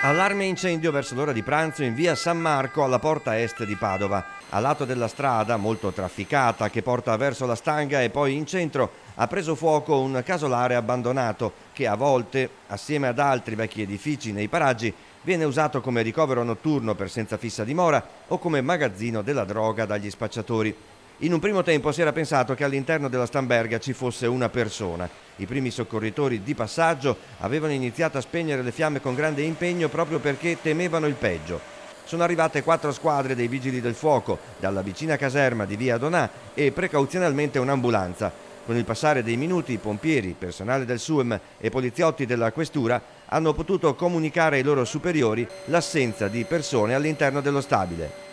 Allarme incendio verso l'ora di pranzo in via San Marco alla porta est di Padova. A lato della strada, molto trafficata, che porta verso la Stanga e poi in centro, ha preso fuoco un casolare abbandonato che a volte, assieme ad altri vecchi edifici nei paraggi, viene usato come ricovero notturno per senza fissa dimora o come magazzino della droga dagli spacciatori. In un primo tempo si era pensato che all'interno della Stamberga ci fosse una persona. I primi soccorritori di passaggio avevano iniziato a spegnere le fiamme con grande impegno proprio perché temevano il peggio. Sono arrivate 4 squadre dei vigili del fuoco dalla vicina caserma di via Donà e precauzionalmente un'ambulanza. Con il passare dei minuti, pompieri, personale del SUEM e poliziotti della questura hanno potuto comunicare ai loro superiori l'assenza di persone all'interno dello stabile.